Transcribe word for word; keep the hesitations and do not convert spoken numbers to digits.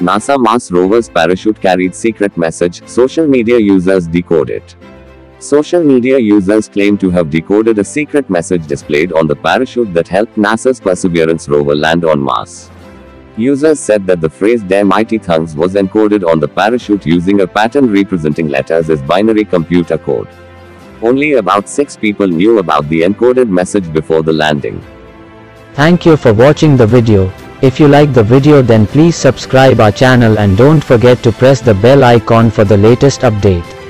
NASA Mars rover's parachute carried secret message, social media users decode it. Social media users claim to have decoded a secret message displayed on the parachute that helped NASA's Perseverance rover land on Mars. Users said that the phrase "Der mighty Thungs" was encoded on the parachute using a pattern representing letters as binary computer code. Only about six people knew about the encoded message before the landing. Thank you for watching the video. If you like the video, then please subscribe our channel and don't forget to press the bell icon for the latest update.